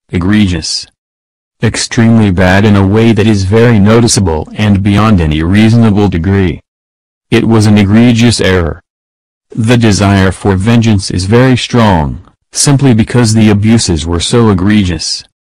egregious. Extremely bad in a way that is very noticeable and beyond any reasonable degree. It was an egregious error. The desire for vengeance is very strong, simply because the abuses were so egregious.